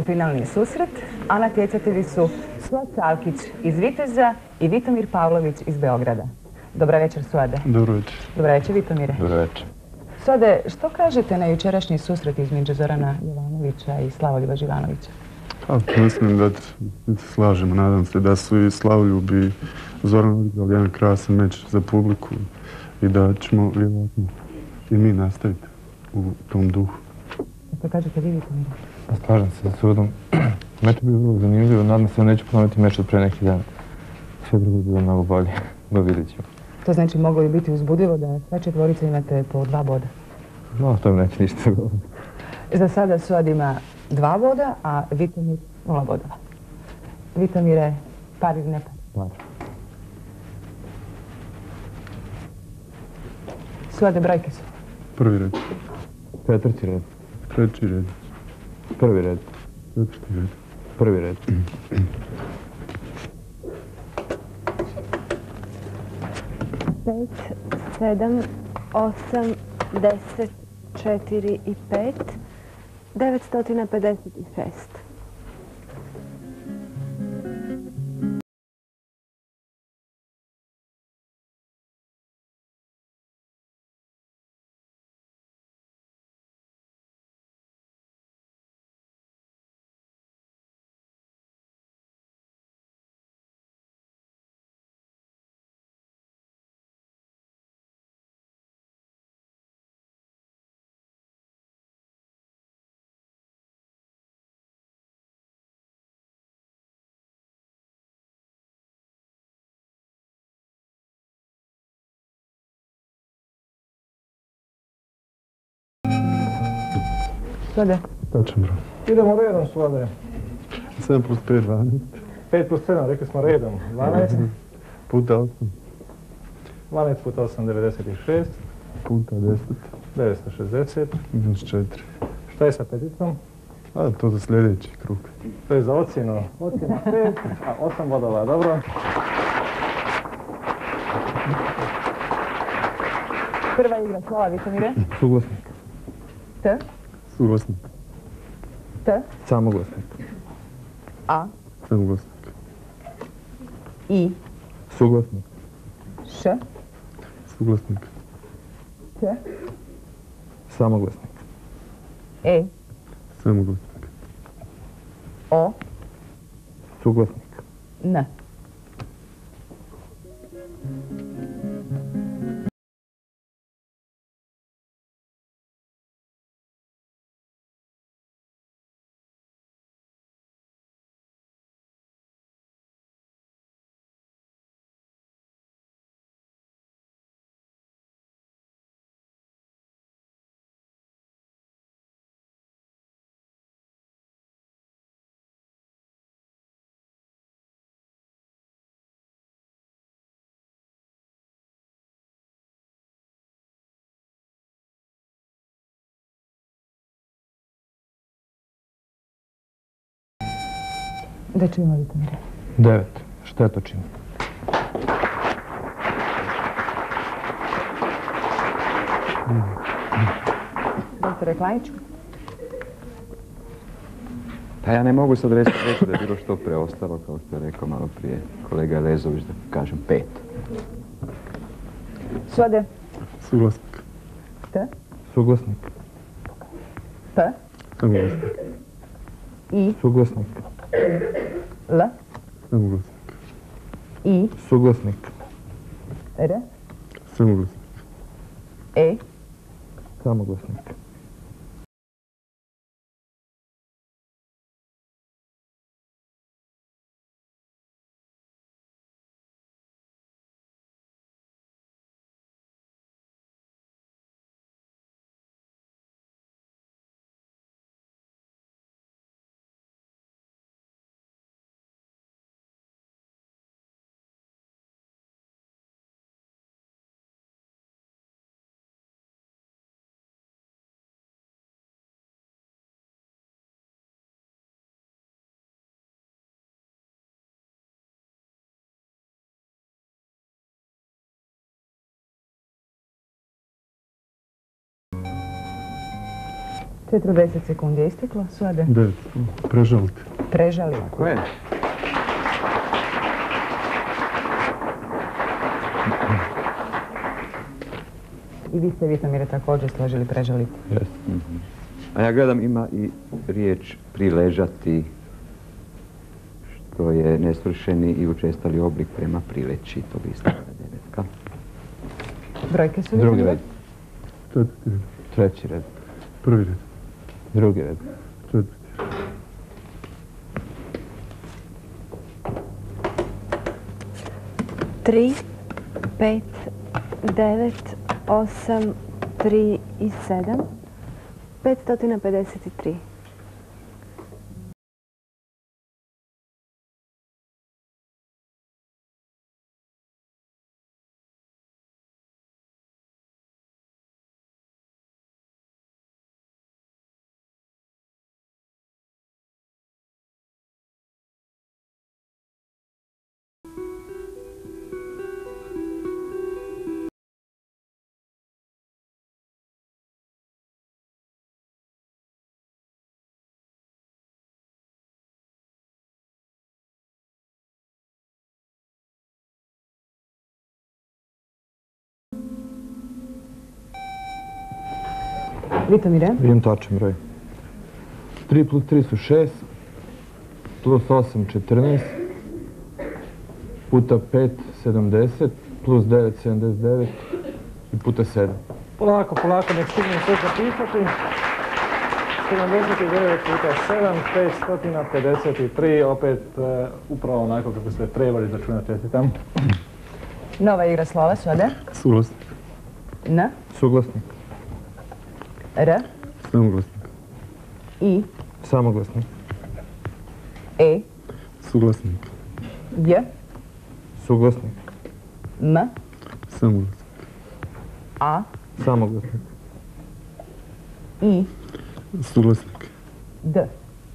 polufinalni susret, a natjecatelji su Suad Savkić iz Viteza i Vitomir Pavlović iz Beograda. Dobra večer, Suade. Dobro večer. Dobra večer, Vitomire. Dobro večer. Suade, što kažete na jučerašnji susret između Zorana Jovanovića i Slavoljuba Živanovića? Mislim da se slažemo, nadam se da su i Slavoljub i Zoran odigrali jedan krasan meč za publiku i da ćemo vjerojatno i mi nastaviti u tom duhu. Što kažete vi, Vitomire? Slažem se sa Sudom. Meč je bio vrlo zanimljiv, nadam se da neću ponoviti meč od pre neki dan. Sve drugo je bilo mnogo bolje, vidjet ćemo. To znači moglo bi biti uzbudljivo da sve četvorice imate po 2 boda. No, to neće ništa govoriti. Za sada Suad ima 2 boda, a Vitomir 0 bodova. Vitomire, par ili ne par? Par. Suade, brojke su. Prvi red. Četvrti red. Treći red. Prvi red. Četvrti red. Prvi red. 5, 7, 8, 10, 4 i 5, 956. Suade. Tačan broj. Idemo redom, Suade. 7 plus 5, 12. 5 plus 7, rekli smo redom. 12. Puta 8. 12 puta 8, 96. Puta 10. 960. Minus 4. Šta je sa peticom? A to za sljedeći krug. To je za ocjenu. Ocjena 5, a 8 bodova, dobro. Prva igra, hvala Vitomire. Suglasnik. T, Suglasnik. T, Samoglasnik. A, Samoglasnik. I, Suglasnik. Š, Suglasnik. Č, Samoglasnik. E, Samoglasnik. O, Suglasnik. N. Da čujemo, Vitomire. 9. Štetočin. Doktore Klajić. Pa ja ne mogu sad reći da je bilo što preostalo, kao što je rekao malo prije kolega Lezović, da kažem 5. Suade. Suglasnik. T, Suglasnik. P, Samoglasnik. I, Suglasnik. L, Samoglasnik. I, Suglasnik. R, Samoglasnik. E, Samoglasnik. 40 sekundi je isteklo, Suade. 9. Prežalite. Prežali. Ko je? I vi ste, Vitomire, također složili prežaliti. Yes. A ja gledam ima i riječ priležati, što je nesvršeni i učestali oblik prema prileći, to bi istala devetka. Brojke su Drugi Vitomire? red. 4. red. Treći red. Prvi red. Drugi red. 4. 3, 5, 9, 8, 3 i 7. 553. Vitomire? Vidim tačan broj. 3 plus 3 su 6, plus 8 14, puta 5 70, plus 9 79 i puta 7. Polako, nek stignem sve zapisati. 79 puta 7, 553, opet upravo onako kako ste trebali računati, čestitam. Nova igra slova, Suade. Suglasnik. N, Suglasnik. R, Samoglasnik. I, Samoglasnik. E, Suglasnik. J, Suglasnik. M, Samoglasnik. A, Samoglasnik. I, Suglasnik. D.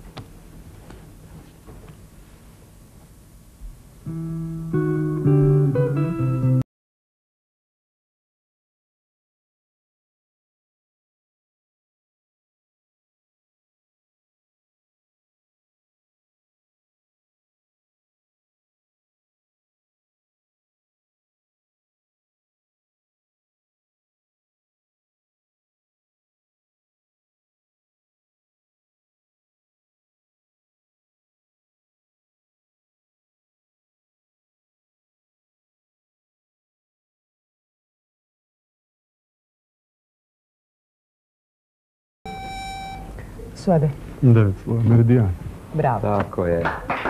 Suade. 9. slova. Meridijan. Bravo. Tako je.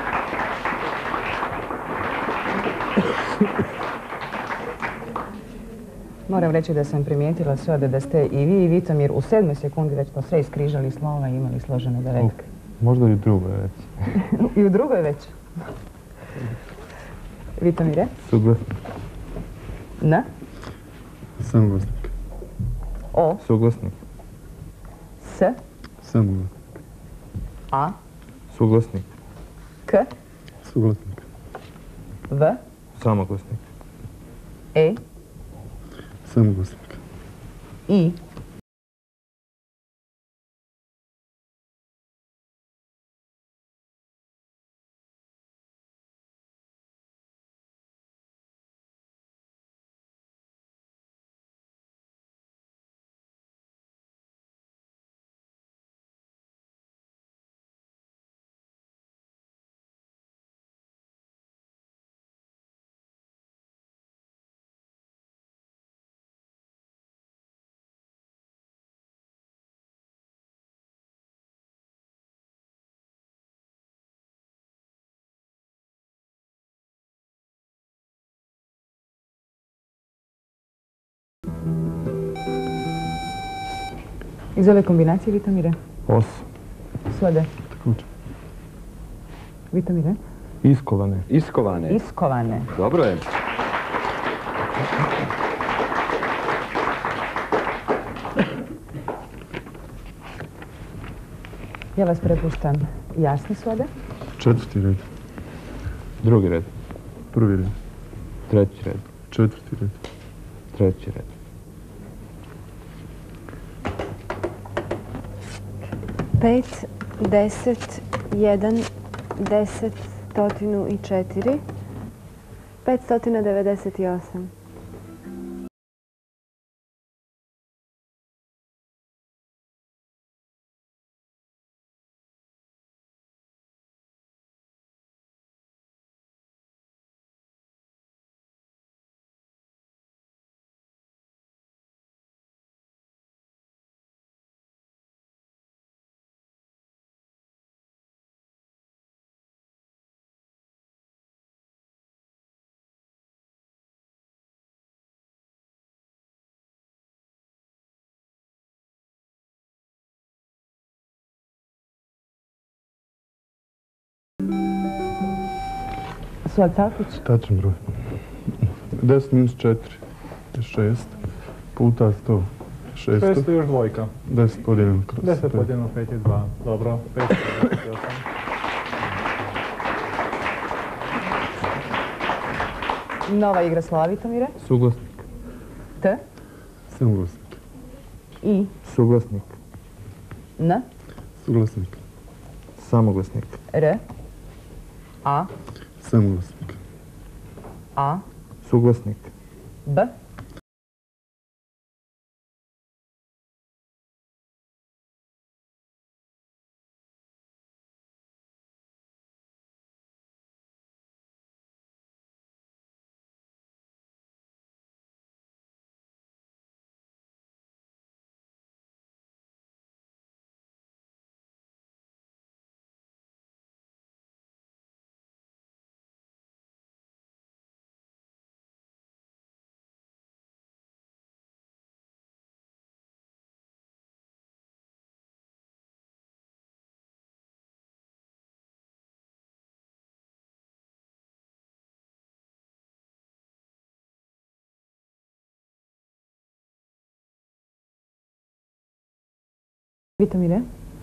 Moram reći da sam primijetila, Suade, da ste i vi i Vitomir u 7. sekundi već to sve iskrižali slova i imali složene devetke. Možda i u drugoj već. I u drugoj već. Vitomire? Suglasnik. N, Samoglasnik. O, Suglasnik. S, Samoglasnik. A, Suglasnik. K, Suglasnik. V, Samoglasnik. E, Samoglasnik. I, iz ove kombinacije, Vitomire? 8. Suade. Također. Vitomire? Iskovane. Iskovane. Iskovane. Dobro je. Ja vas prepuštam. Jasni, Suade? 4. red. Drugi red. Prvi red. Treći red. 4. red. Treći red. 5, 10, 1, 10, 104, 598. Suad Savkić, Tačan broj. 10 minus 4 je 6 puta 100. 600. 500 još dvojka. 10 podijeljeno kroz 10 5. podijeljeno 5 je 2. Dobro, 598. nova igra slova Vitomire. Suglasnik. T, Samoglasnik. I, Suglasnik. N, Suglasnik. Samoglasnik. R, A, Samoglasnik. A, Suglasnik. B, Vitomire.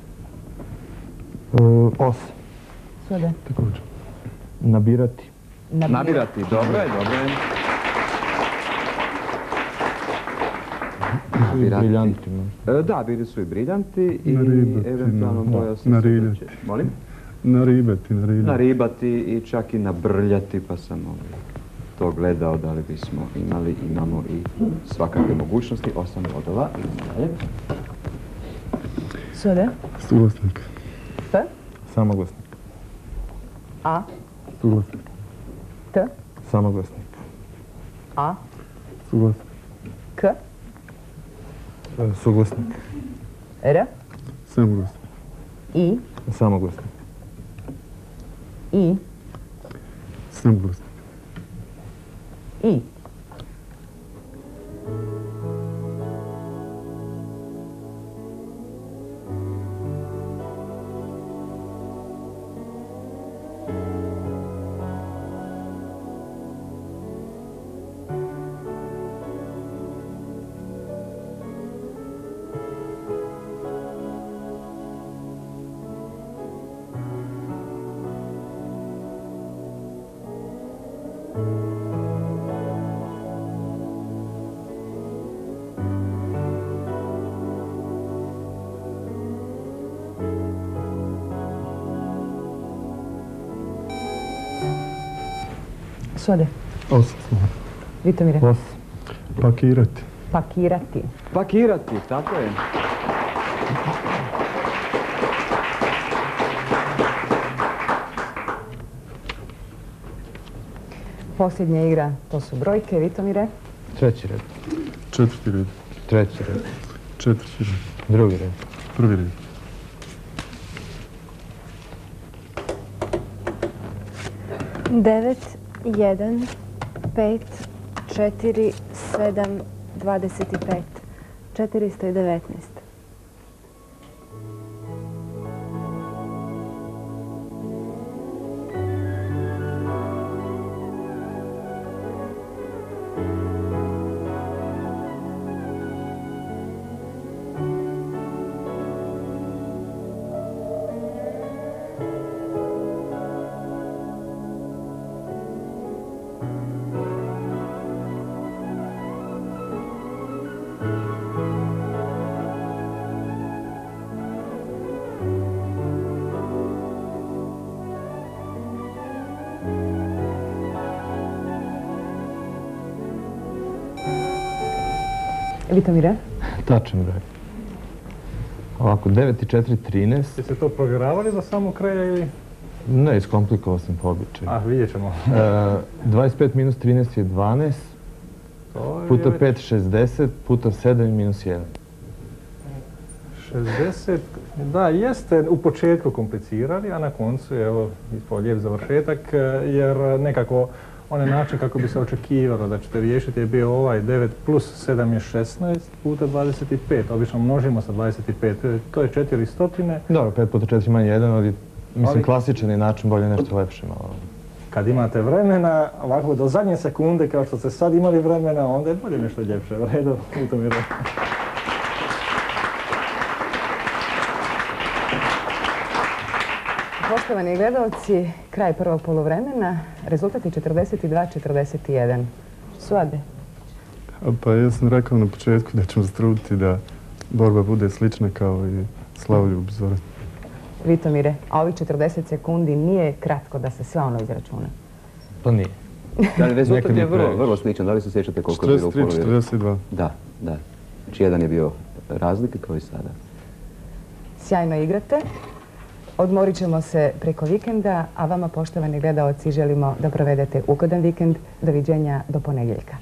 Os. Suade. Također. Nabirati. Nabirati, dobro je, dobro je. Nabirati. Briljanti. Da, bili su i briljanti i Naribati, eventualno bojao sam se da nariljati. će... Molim? Naribati, nariljati. Naribati i čak i nabrljati, pa sam to gledao da li bismo imali, imamo i svakakve mogućnosti. 8 bodova, idemo dalje. Suade. Suglasnik. P, Samoglasnik. A, Suglasnik. T, Samoglasnik. A, Suglasnik. K, Suglasnik. R, Samoglasnik. I, Samoglasnik. I, Samoglasnik. I. Suade. Os. Vitomire. Os. Pakirati. Pakirati. Pakirati, tako je. Posljednja igra, to su brojke. Vitomire. Treći red. Četvrti red. Treći red. Četvrti red. Drugi red. Prvi red. 9, 1, 5, 4, 7, 25. 419. Vitomire? Tačan broj. Ovako, 9 i 4, 13. Jeste to provjeravali za samo kraja ili? Ne, iskomplikovao sam po običaju. Vidjet ćemo. 25 minus 13 je 12, puta 5, 60, puta 7 i minus 1. 60, da, jeste u početku komplicirali, a na koncu je evo ispao lijep završetak, jer nekako onaj način kako bi se očekivalo da ćete riješiti je bio ovaj 9 plus 7 je 16 puta 25, obično množimo sa 25, to je 400. Dobro, 5 puta 4 manje 1, ali mislim klasičan je način, bolje nešto lepše malo. Kad imate vremena, ovako do zadnje sekunde kao što ste sad imali vremena, onda je bolje nešto ljepše. U redu, Vitomire. Poštovani gledalci, kraj prvog poluvremena, rezultat je 42-41. Suade? Pa ja sam rekao na početku da ćemo se truditi da borba bude slična kao i Slavoljub Zoran. Vitomire, a ovih 40 sekundi nije kratko da se sve ono izračuna. Pa nije. Da, rezultat je vrlo sličan. Da li se sjećate koliko je bilo u prvom? 43-42. Da. Znači jedan je bio razlike kao i sada. Sjajno igrate. Odmorit ćemo se preko vikenda, a vama, poštovani gledaoci, želimo da provedete ugodan vikend. Doviđenja do ponedjeljka.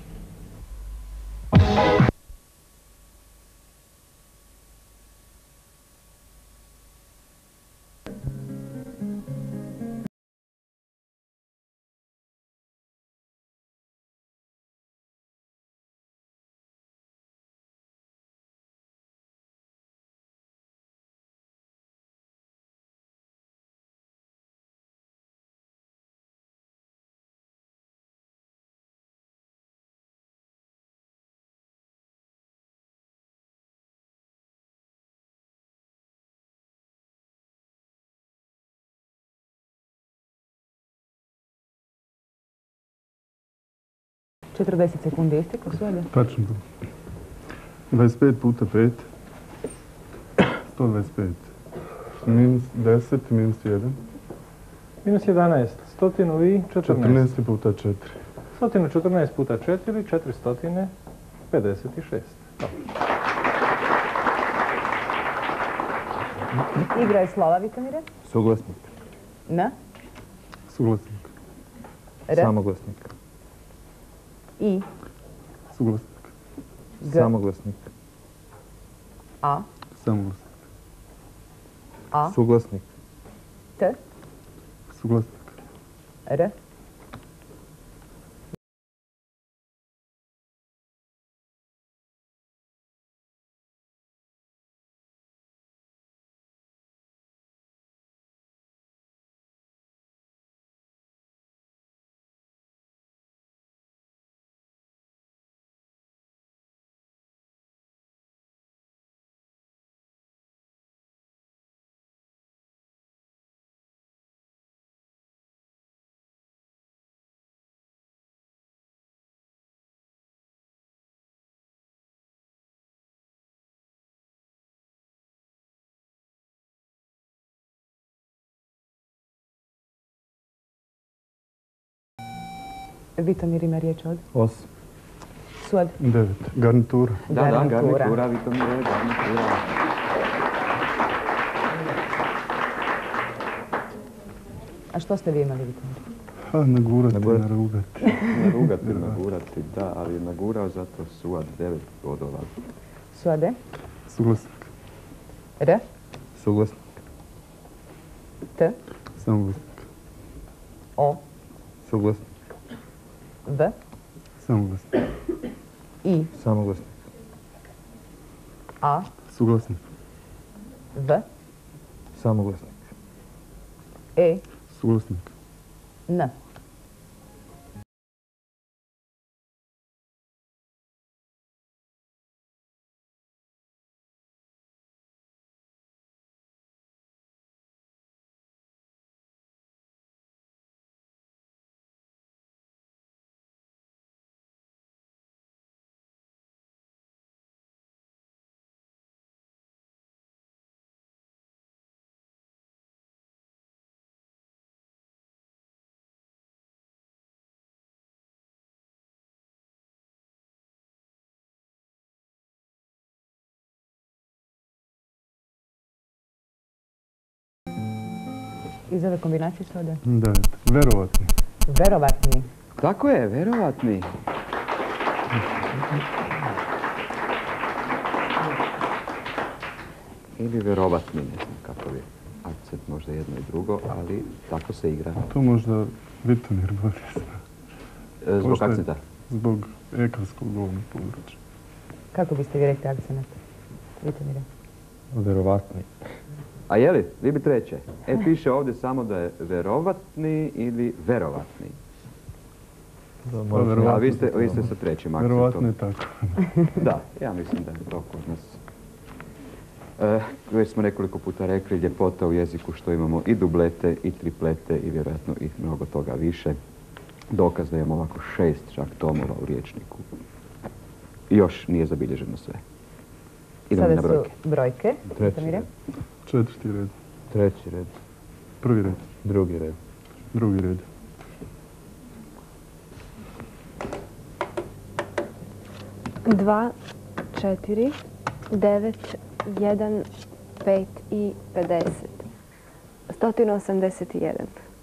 Četrdeset sekundi isteklo, Suade? Tačno to. 25 puta 5, 125. Minus 10, minus 1. Minus 11, 114. 14 puta 4. 114 puta 4, 456. Igra je slova, Vitomire? Suglasnik. N? Suglasnik. R? Samoglasnik. I? Suglasnik. G? Samoglasnik. A? Samoglasnik. A? Suglasnik. T? Suglasnik. R? Vitomir ima riječ od? 8. Suad? 9. Garnitura. Da, garnitura, Vitomire, garnitura. A što ste vi imali, Vitomir? Nagurati, narugati. Nagurati, da, ali je nagurao zato Suad 9 bodova. Suade? Suglasnik. R? Suglasnik. T? Samoglasnik. O. Suglasnik. V? Samoglasnik. I? Samoglasnik. A? Suglasnik. V? Samoglasnik. E? Suglasnik. N? iz ove kombinacije što ode? 9. Verovatni. Verovatni. Tako je, verovatni. Ili verovatni, ne znam kako je akcent, možda jedno i drugo, ali tako se igra. To možda Vitomir bolje. Zbog akcenta? Zbog ekranskog govornog područja. Kako biste vi rekli akcenat? Vitomire. Verovatni. A je li? Vi bi treće. Piše ovdje samo da je verovatni ili verovatni. A vi ste sa trećim akcentom. Verovatno je tako. Da, ja mislim da je to kod nas. Već smo nekoliko puta rekli, ljepota u jeziku što imamo i dublete i triplete i vjerojatno i mnogo toga više. Dokaz da imamo ovako 6 čak tomova u riječniku. I još nije zabilježeno sve. Idemo na brojke. Sada su brojke. Treći red. 4. red. Treći red. 1. red. Drugi red. 2. red. Dva, 4, 9, 1, 5 i 50. 181.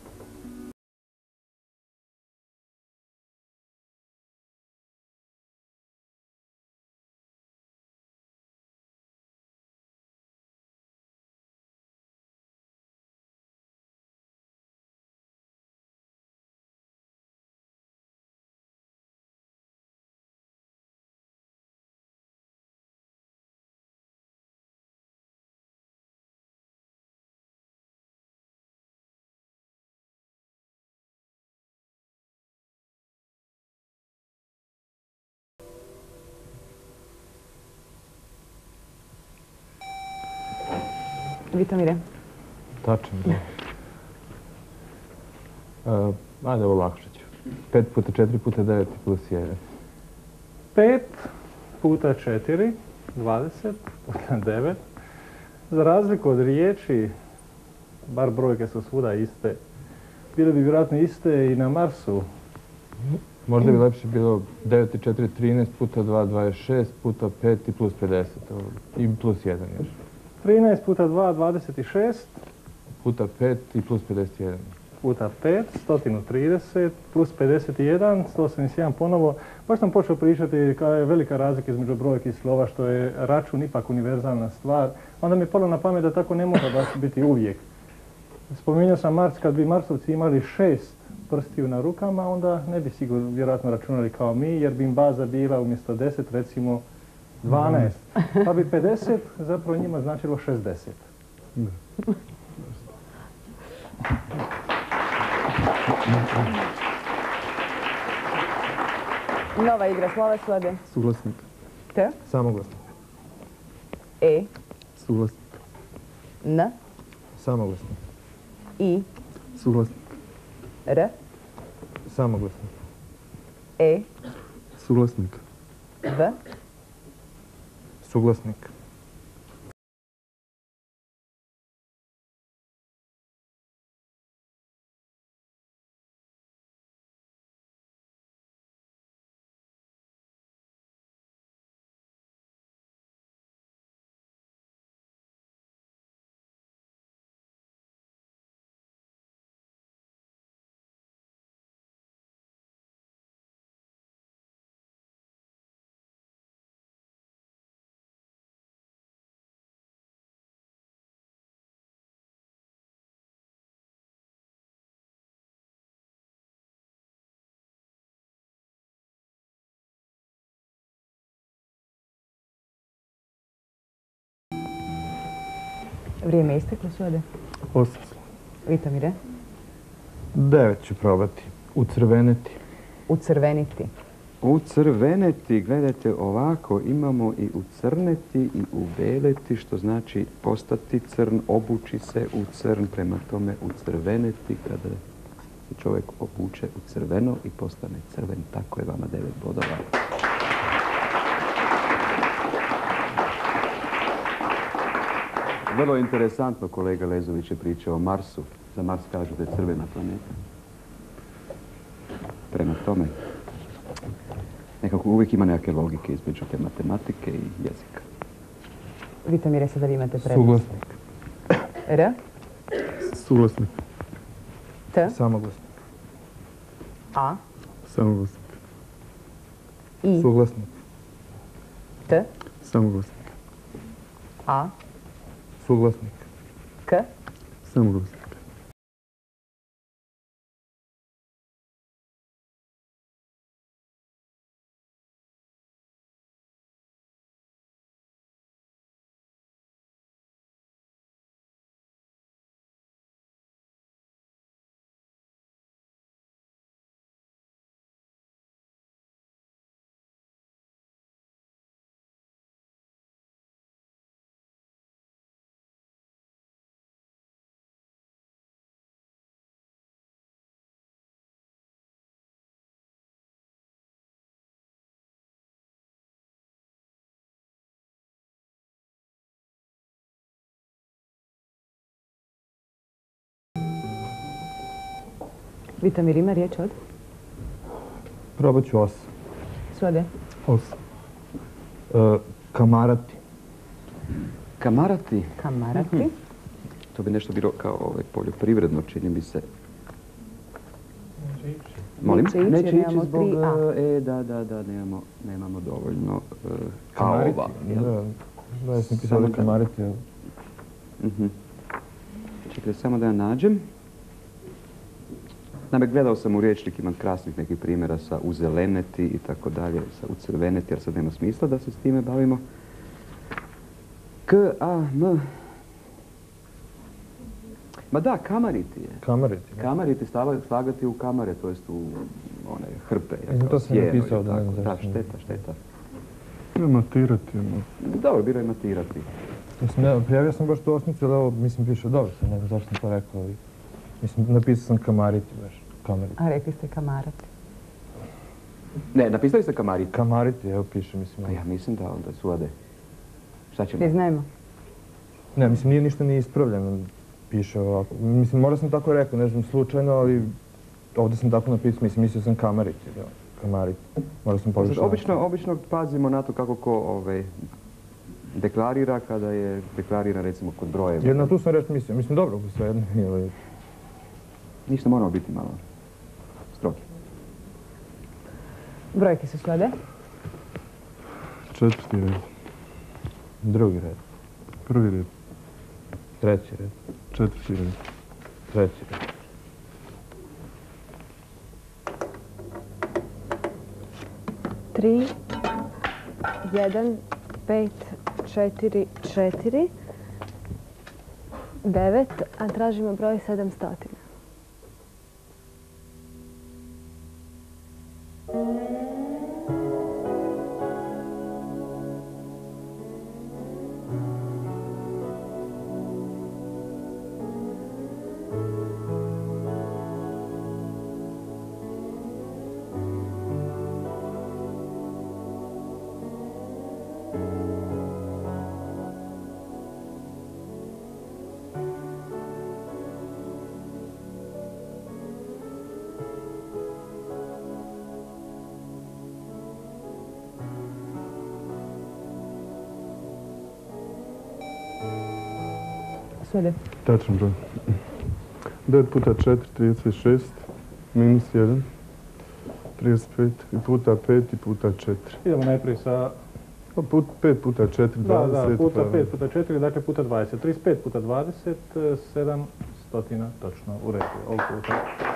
Vitomire. Tačan broj. Ajde, ovo lakše ću. 5 puta 4 puta 9 plus 1. 5 puta 4, 20 puta 9. Za razliku od riječi, bar brojke su svuda iste, bile bi vjerojatno iste i na Marsu. Možda bi lepše bilo 9 i 4, 13 puta 2, 26 puta 5 i plus 50. I plus 1 još. 13 puta 2, 26. Puta 5 i plus 51. Puta 5, 130, plus 51, 181 ponovo. Baš sam počeo pričati kada je velika razlika između brojki i slova, što je račun ipak univerzalna stvar. Onda mi je palo na pamet da tako ne može baš biti uvijek. Spominjao sam Mars, kad bi Marsovci imali 6 prstiju na rukama, onda ne bi sigurno vjerojatno računali kao mi, jer bi im baza bila umjesto 10, recimo 12. Pa bi 50 zapravo njima značilo 60. Nova igra slova su ode. Suglasnik. T. Samoglasnik. E. Suglasnik. N. Samoglasnik. I. Suglasnik. R. Samoglasnik. E. Suglasnik. V. Suglasnik. Vrijeme isteklo su ode. 8. Vitomire. 9 ću probati. Ucrveneti. Ucrveniti. Ucrveneti, gledajte ovako, imamo i ucrneti i ubeleti, što znači postati crn, obući se u crn, prema tome ucrveneti kada se čovjek obuče u crveno i postane crven. Tako je, vama 9 bodova. Vrlo interesantno, kolega Lezović je pričao o Marsu. Za Mars kažu da je crvena planeta. Prema tome, nekako uvijek ima nekakve logike između te matematike i jezika. Vitomire, sada vi imate prednost. Suglasnik. R. Suglasnik. T, Samoglasnik. A, Samoglasnik. I, Suglasnik. T, Samoglasnik. A, Suglasnik. K, Samoglasnik. Vitomir ima riječ od? Probat ću 8. Suade. 8. Kamarati. Kamarati. Kamarati. To bi nešto bilo kao poljoprivredno, čini mi se. Molim? Neće ići, Neće nemamo ići zbog... 3A. Da, nemamo dovoljno Kamariti. A-ova. jel? Da, ja sam Samo pisao da da- kamariti. Čekaj, samo da ja nađem. Naime, gledao sam u rječnik, imam krasnih nekih primjera sa uzeleneti i tako dalje, sa ucrveneti, jer sad nema smisla da se s time bavimo. K-A-M. Ma da, kamariti je. Kamariti. da. Kamariti, slagati u kamare, to jest u one hrpe. To sam sjeno i napisao da ne tako. znam Da, zašto. šteta. Matirati. Dobro, bilo je matirati. Mislim, ne, prijavio sam baš tu osmicu, ali ovo, mislim, piše dobro sam, ne znam zašto sam to rekao, ali... Mislim, napisao sam kamariti baš. Kamariti. A rekli ste kamarati. Ne, napisali ste kamariti. Kamariti, evo piše, mislim. Pa ja mislim da onda suade. Šta ćemo? Priznajmo. Ne, mislim, nije ništa nije ispravljeno, piše ovako. Mislim, možda sam tako rekao, ne znam, slučajno, ali ovdje sam tako napisao, mislim, mislio sam kamariti, da, kamariti. Možda sam pogrešao. Obično pazimo na to kako ko deklarira kada je deklarira recimo kod brojeva. Jer na tu sam reći mislio, mislim, dobro, sve jedno, ili... Ništa moramo biti malo strogi. Brojke su Suade. 4. red. Drugi red, 1. red. treći red, 4. red. treći red. Tri, 1, 5, 4, 4, 9, a tražimo broj 700. Suade. Tačan broj. 9 puta 4, 36, minus 1, 35, i puta 5 i puta 4. Idemo najprije sa... 5 puta 4, 20. Da, puta pa- 5 puta 4, dakle puta 20. 35 puta 20, 700, točno, u redu, ovog puta.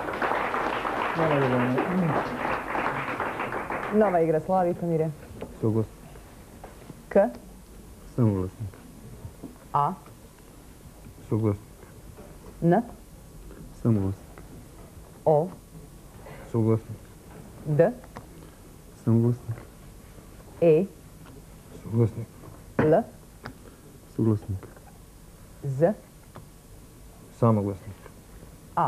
Nova igra slova, Vitomire. Suglasnik. K, Samoglasnik. A, Suglasnik. N, Samoglasnik. O, Suglasnik. D, Samoglasnik. E, Suglasnik. L, Suglasnik. Z, Samoglasnik. A.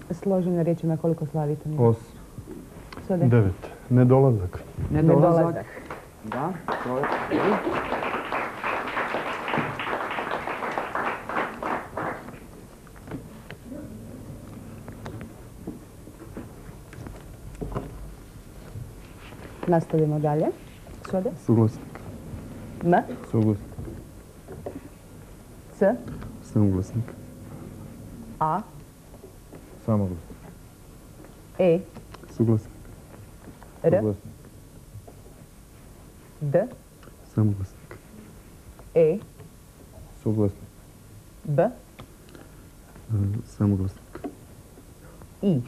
složene riječima koliko slavite? 8. Svode? 9. Nedolazak. Nedolazak. Da, to je. Nastavimo dalje. Svode? Suglasnik. M, Suglasnik. C, Samoglasnik. A, Samoglasnik. E, Suglasnik. R, Suglasnik. D, Samoglasnik. E, Suglasnik. B, Samoglasnik. I.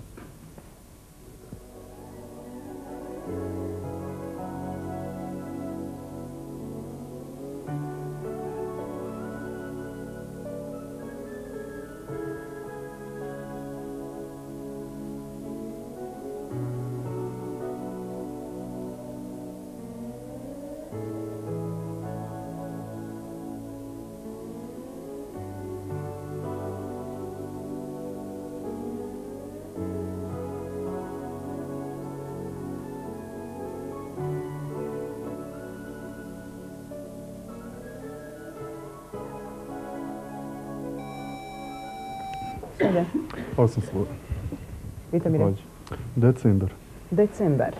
Svode? 8 slova. Vitomire? Također. Decembar. Decembar.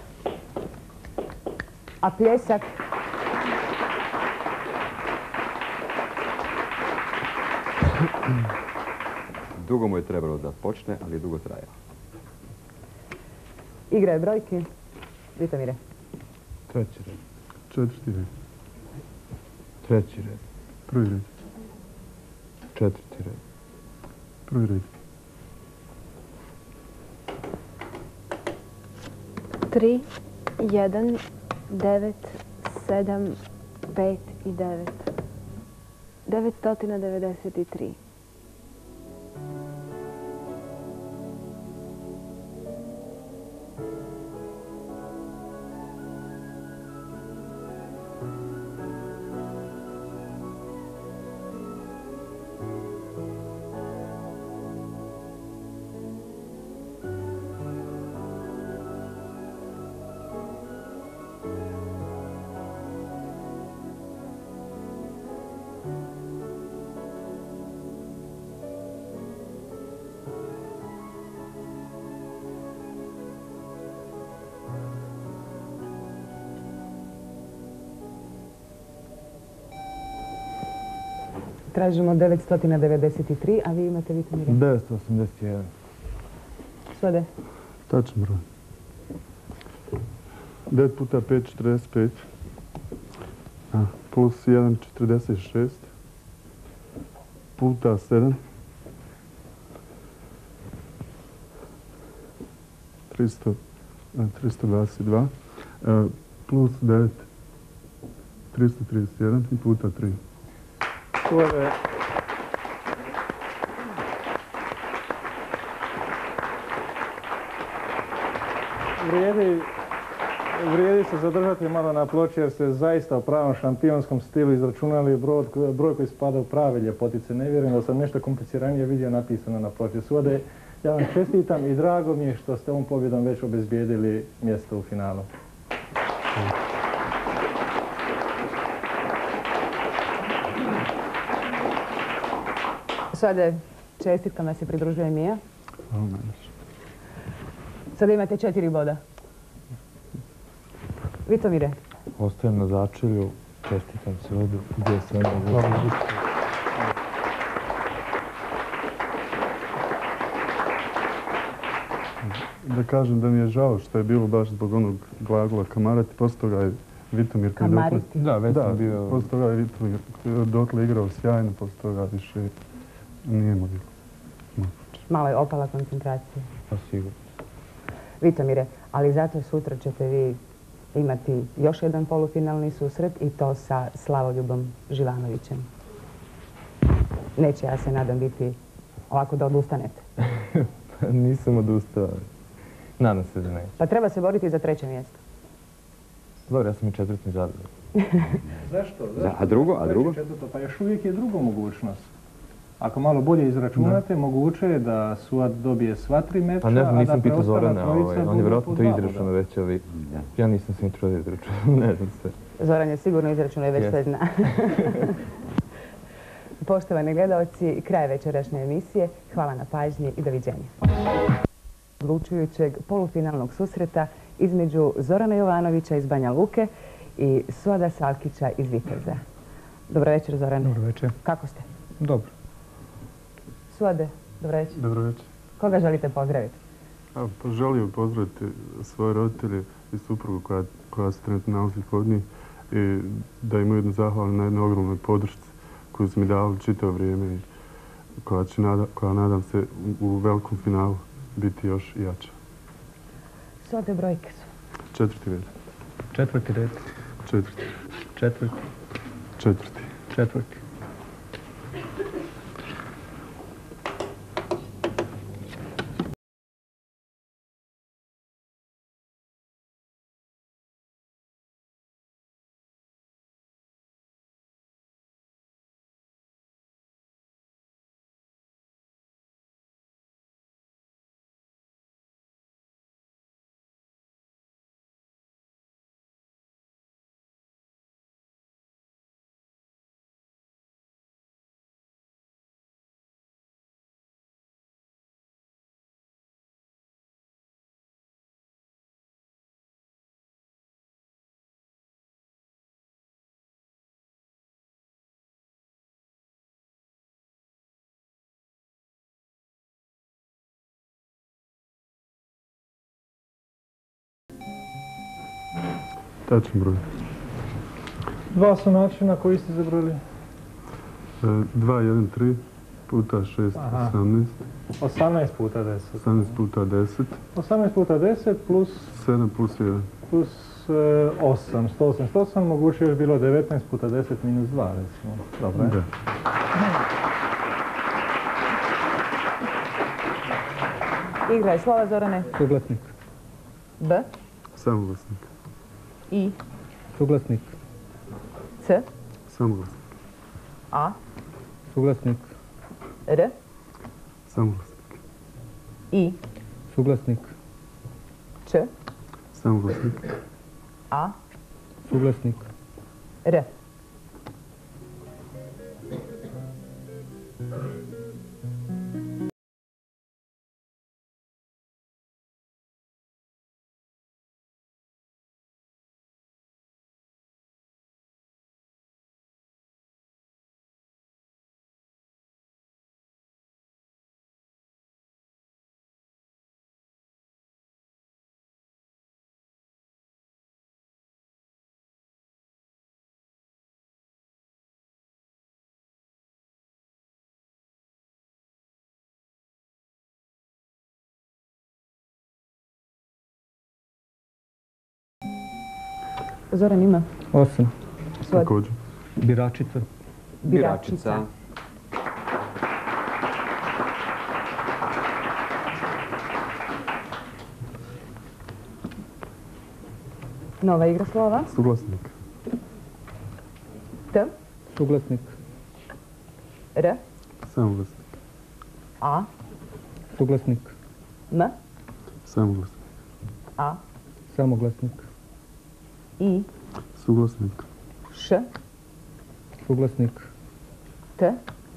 A pljesak? Dugo mu je trebalo da počne, ali je dugo trajao. Igra je brojki. Vitomire? Treći red. 4. red. Treći red. 1. red. Četvrti red. 1. red. 3, 1, 9, 7, 5 i 9. 993. Tražimo 993, a vi imate Vitomire? 981. Svode? Tačan broj. 9 puta 5, 45. Plus 1, 46. Puta 7. 322. Plus 9. 331 i puta 3. Svode, vrijedi se zadržati malo na ploči jer ste zaista u pravom šampionskom stilu izračunali broj koji spada u prave ljepotice. Ne vjerujem da sam nešto kompliciranije vidio napisano na ploči. Svode, ja vam čestitam i drago mi je što ste ovom pobjedom već obezbijedili mjesto u finalu. Svode, čestitkama se pridružuje Mija. Hvala najviše. Sada imate 4 boda. Vitomire? Ostajem na začelju. Čestitam se ovdje gdje je sve moguće. Da kažem da mi je žao što je bilo baš zbog onog glagola kamarati, poslije toga je Vitomir koji je dotle... Kamariti. Da, već sam bio... poslije toga je Vitomir koji je dotle igrao sjajno, poslije toga više nije moglo. Malo je opala koncentracija. Pa sigurno. Vitomire, ali zato sutra ćete vi imati još jedan polufinalni susret i to sa Slavoljubom Živanovićem. Neće, ja se nadam, biti ovako da odustanete. Nisam odustao. Nadam se da neće. Pa treba se boriti za 3. mjesto. Dobro, ja sam i 4. zadovoljan. Zašto? A drugo? Pa još uvijek je druga mogućnost. Ako malo bolje izračunate, moguće je da Suad dobije sva 3 meča, Pa ne znam, a da nisam pitao preostala Zorana, trojica on budu je vjerojatno po to 2 izračunao boda. već, ali ja nisam se ni trudio izračunao, ne znam sve. Zoran je sigurno izračunao i već sve zna. Poštovani gledalci, kraj večerašnje emisije. Hvala na pažnji i doviđenja. Odlučujućeg polufinalnog susreta između Zorana Jovanovića iz Banja Luke i Suada Salkića iz Viteza. Dobro večer, Zoran. Dobro večer. Kako ste? Dobro. Suade, dobro večer. Dobro večer. Koga želite pozdraviti? Pa želio pozdraviti svoje roditelje i suprugu koja se trenutno nalazi kod njih i da im ujedno zahvalim na jednoj ogromnoj podršci koju su mi dali čitavo vrijeme i koja nadam se u velikom finalu biti još jača. Suade, brojke su. 4. red. 4. red. 4. 4. 4. 4. Tačan broj. 2 su načina koji ste zabrali. 2, 1, 3 puta 6, Aha. 18. 18 puta 10. 18 puta 10. 18 puta 10 plus 7 plus 1. plus 8. 188, moguće je bilo 19 puta 10 minus 2, recimo. Dobro, je? Da. Igraj slova, Zorane. Suglasnik. B, Samoglasnik. I, Suglasnik. C, Samoglasnik. A, Suglasnik. R, Samoglasnik. I, Suglasnik. Č, Samoglasnik. A, Suglasnik. R. Zoran ima 8. Suad. Također. Biračica. Biračica. Nova igra slova. Suglasnik. T, Suglasnik. R, Samoglasnik. A, Suglasnik. M, Samoglasnik. A, Samoglasnik. I, Suglasnik. Š, Suglasnik. T,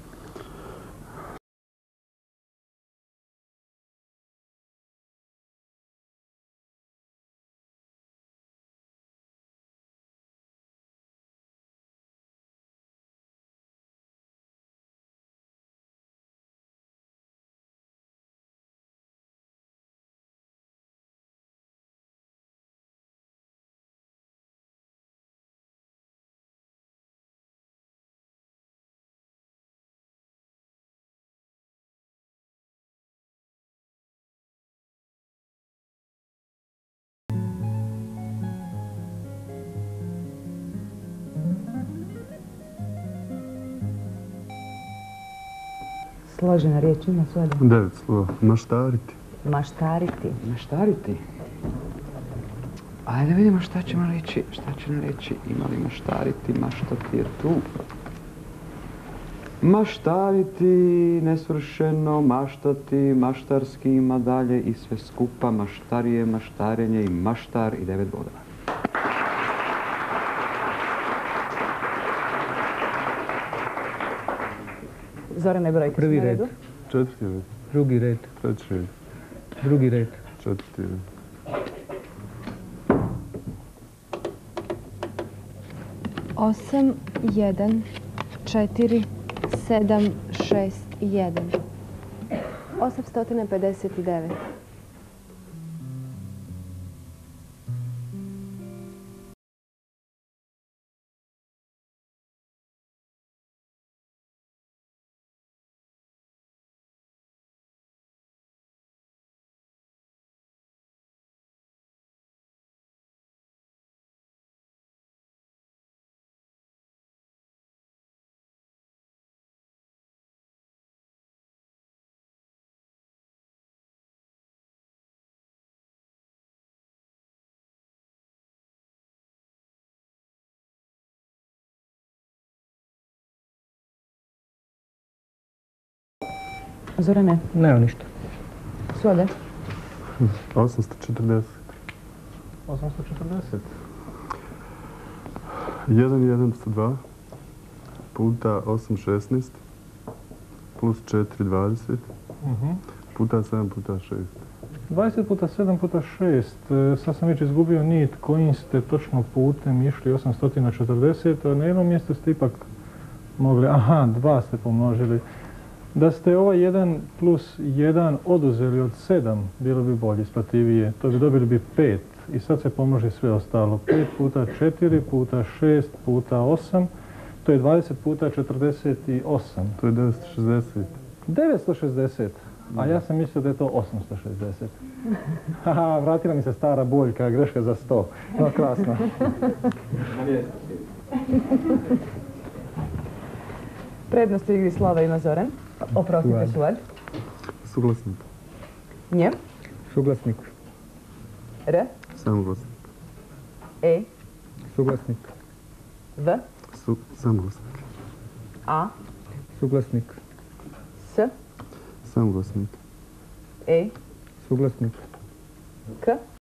složena riječ ima Suada. 9 slova. Maštariti. Maštariti. Maštariti. Ajde da vidimo šta ćemo reći. Ima li maštariti, maštati je tu. Maštariti, nesvršeno, maštati, maštarski ima dalje i sve skupa, maštarije, maštarenje i maštar i 9 bodova. Zorane, brojke Prvi su na red. redu. Četvrti red. Drugi red. Treći red. Drugi red. Četvrti red. 8, 1, 4, 7, 6, 1. 859. Zorane, Nema ništa. Svode. 840. 840. 1,102 puta 8, 16 plus 4, 20 puta 7 puta 6. 20 puta 7 puta 6. Sad sam već izgubio nit kojim ste točno putem išli 840. Na jednom mjestu ste ipak mogli, aha, 2 ste pomnožili. Da ste ovaj 1 plus 1 oduzeli od 7, bilo bi bolje, isplativije. To bi dobili bi 5 i sad se pomnoži sve ostalo. 5 puta 4 puta 6 puta 8, to je 20 puta 48. To je 960. 960, a ja sam mislio da je to 860. Haha, vratila mi se stara boljka, greška za 100. No, krasno. Prednost u igri slova ima Zoran. Oprostite, Suad. Suglasnik. Nje. Suglasnik. R. Samoglasnik. E. Suglasnik. V. Samoglasnik. A. Suglasnik. S. Samoglasnik. E. Suglasnik. K.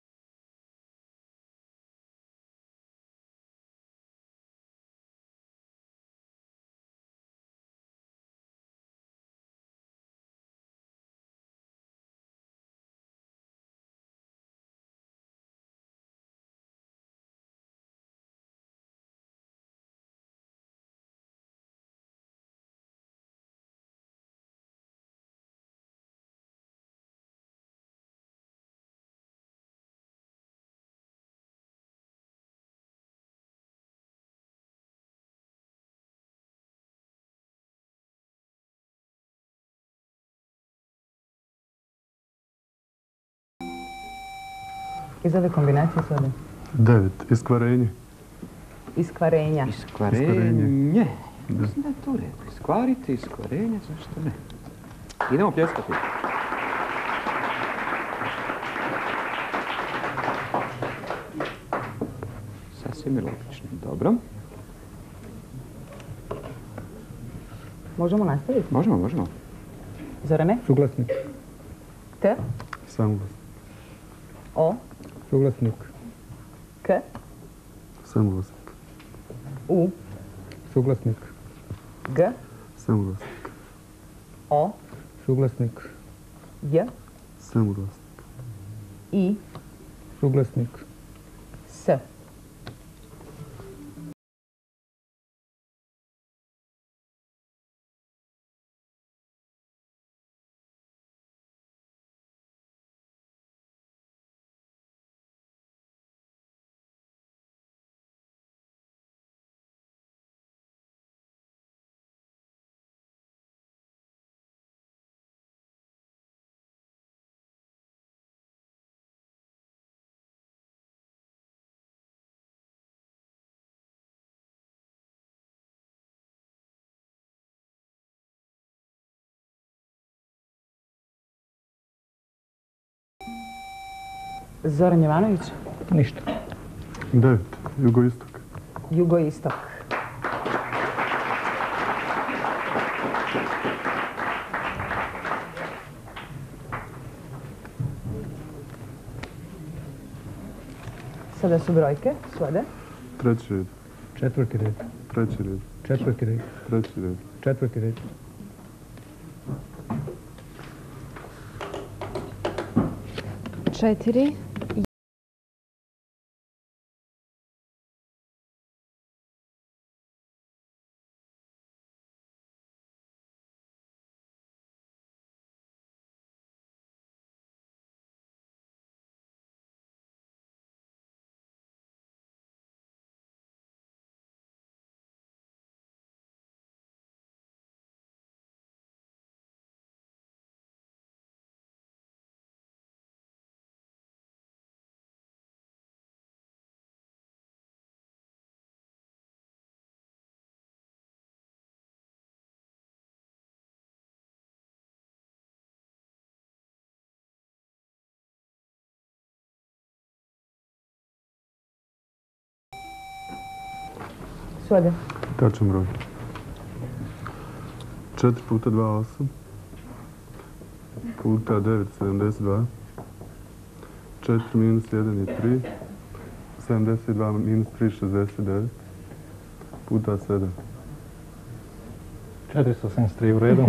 Iz ove kombinacije Suade. 9. Iskvarenje. Iskvarenja. Iskvarenje. Mislim da je to u redu. Iskvariti, iskvarenje, zašto ne? Idemo pljeskati. Sasvim je logično. Dobro. Možemo nastaviti? Možemo. Zorane. Suglasnik. T. Samoglasnik. O. Suglasnik. K. Samoglasnik. U. Suglasnik. G. Samoglasnik. O. Suglasnik. J. Samoglasnik. I. Suglasnik. S. Zoran Jovanović. Ništa. 9. Jugoistok. Jugoistok. Sada su brojke, svode. Treći red. Četvrti red. Treći red. Četvrti red. Treći red. Četvrti red. Četiri. Svode. Tačan broj. 4 puta 2, 8. Puta 9, 72. 4 minus 1 je 3. 72 minus 3, 69. Puta 7. 473 u redu.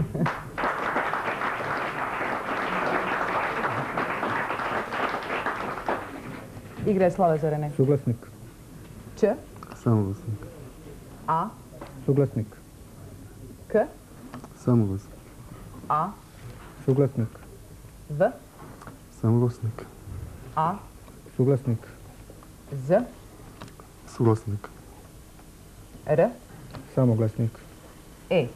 Igra je slova, Zorane. Suglasnik. Č, Samoglasnik. A, Suglasnik. K, Samoglasnik. A, Suglasnik. V, Samoglasnik. A, Suglasnik. Z, Suglasnik. R, Samoglasnik. E.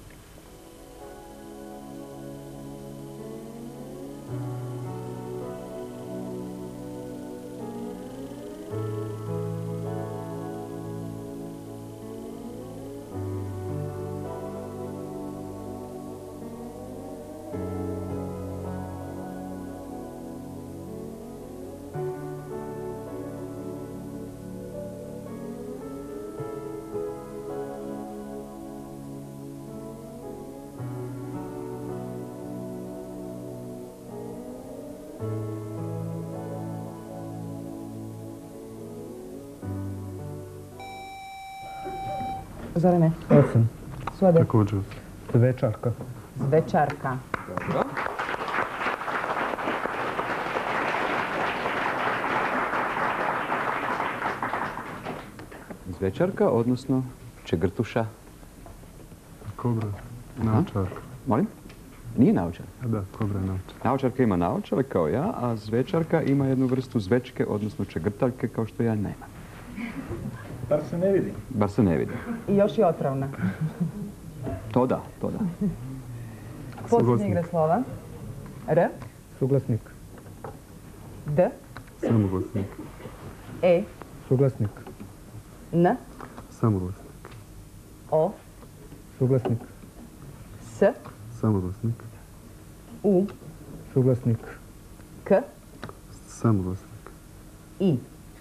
Zorane. 8. Svode. Također. Zvečarka. Zvečarka. Zvečarka, odnosno čegrtuša. Kobra. Naočarka. Molim? Nije naočar. Da, kobra je naočar. Naočarka ima naočare kao ja, a zvečarka ima jednu vrstu zvečke, odnosno čegrtaljke, kao što ja nemam. Bar se ne vidi. Bar se ne vidi. I još je otrovna. To da, to da. Posljednja igra slova. R, Suglasnik. D, Samoglasnik. E, Suglasnik. N, Samoglasnik. O, Suglasnik. S, Samoglasnik. U, Suglasnik. K, Samoglasnik. I.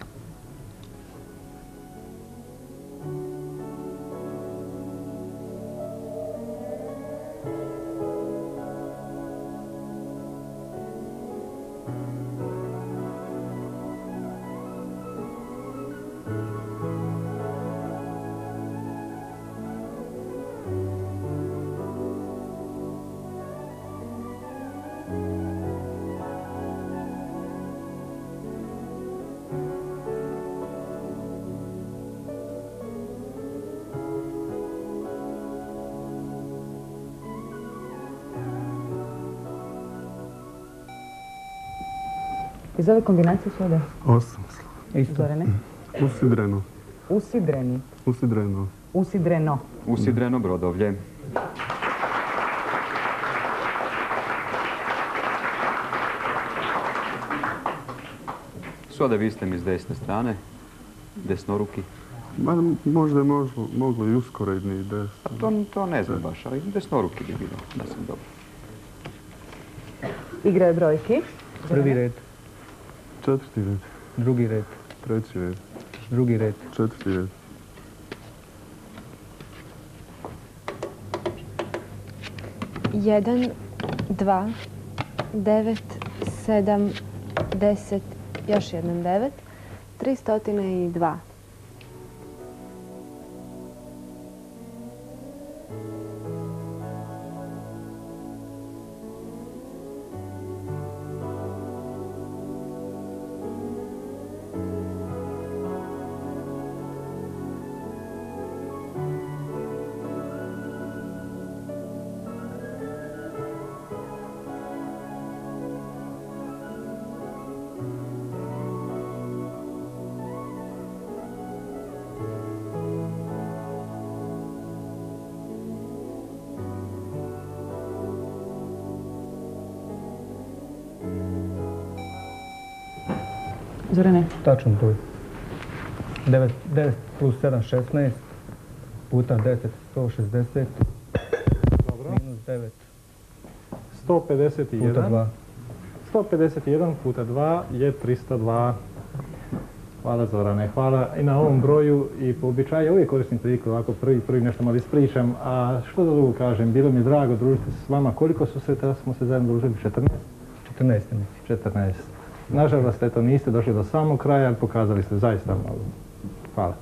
Iz ove kombinacije svode. 8 slova. Isto. Zorane. Usidreno. Usidreni. Usidreno. Usidreno. Usidreno Brodovlje. Svode, vi ste mi s desne strane, desnoruki. Možda je moglo i uskoredni i desno. A to ne znam baš, ali desnoruki bi bilo, da sam dobro. Igra je brojki. Prvi red. Četvrti red. Drugi red. Treći red. Drugi red. Četvrti red. Jedan, dva, 9, 7, 10, još jedan 9, 302. Zorane? Tačno tu je. 9 plus 7, 16, puta 10, 160, minus 9, 151. puta 2. 151 puta 2 je 302. Hvala Zorane, hvala i na ovom broju i po običaju uvijek koristim priliku ovako prvi nešto malo ispričam, a što da drugo kažem, bilo mi je drago družiti se s vama, koliko susreta smo se zajedno družili, 14? 14 mislim. 14. Nažalost, eto, niste došli do samog kraja, pokazali ste zaista malo. Hvala.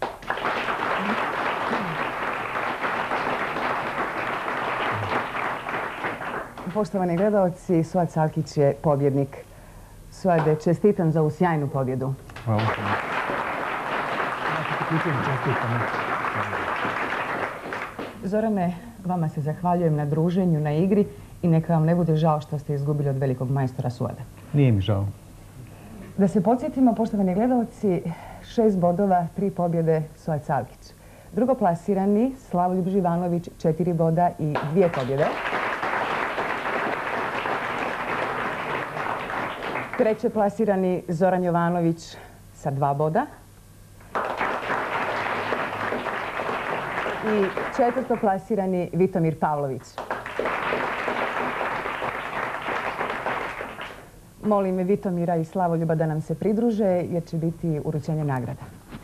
Poštovani gledalci, Suad Salkić je pobjednik. Suade, čestitam za ovu sjajnu pobjedu. Hvala. Zorane, vama se zahvaljujem na druženju, na igri i neka vam ne bude žao što ste izgubili od velikog majstora Suada. Nije mi žao. Da se podsjetimo, poštovani gledalci, 6 bodova, 3 pobjede Suad Salkić. Drugoplasirani Slavoljub Živanović, 4 boda i 2 pobjede. Treće plasirani Zoran Jovanović sa 2 boda. I četvrto plasirani Vitomir Pavlović. Molim Vitomira i Slavoljuba da nam se pridruže jer će biti uručenje nagrada.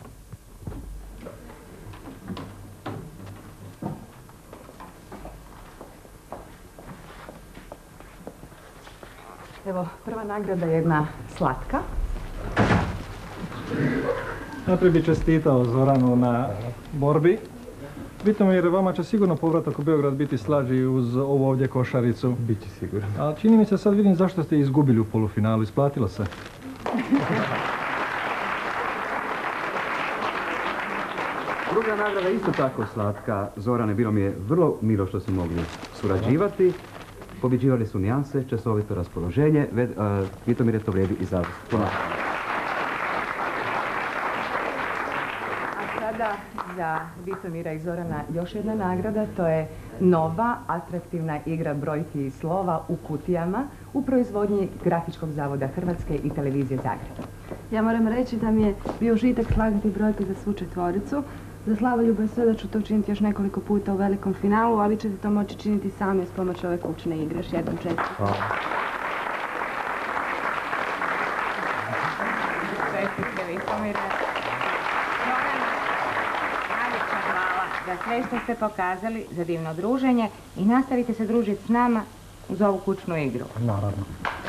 Evo, prva nagrada je jedna slatka. Najprije bih čestitao Zoranu na borbi. Vitomir, vama će sigurno povratak u Beograd biti slađi uz ovu ovdje košaricu. Biće sigurno. A čini mi se, sad vidim zašto ste izgubili u polufinalu. Isplatilo se. Druga nagrada je isto tako slatka. Zorane, bilo mi je vrlo milo što smo mogli surađivati. Pobjeđivali su nijanse, časovito raspoloženje. Vitomir je to vrijedi i za vas. A sada za Vitomira i Zorana još jedna nagrada, to je nova, atraktivna igra brojki i slova u kutijama u proizvodnji Grafičkog zavoda Hrvatske i Televizije Zagreb. Ja moram reći da mi je bio užitak slagati brojke za svu četvoricu. Za Slavoljuba je sve da ću to učiniti još nekoliko puta u velikom finalu, a vi ćete to moći činiti sami s pomoću ove kućne igre. Još jednom čestitam. Čestitke Vitomire. Zoran, najljepša hvala za sve što ste pokazali, za divno druženje i nastavite se družiti s nama uz ovu kućnu igru. Naravno.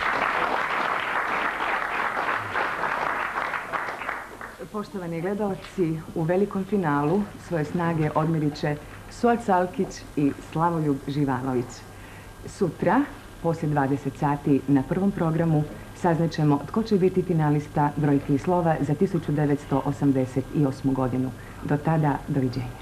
Poštovani gledalci, u velikom finalu svoje snage odmirit će Suad Salkić i Slavoljub Živanović. Sutra, poslije 20 sati na prvom programu, saznaćemo tko će biti finalista brojki i slova za 1988. godinu. Do tada, doviđenja.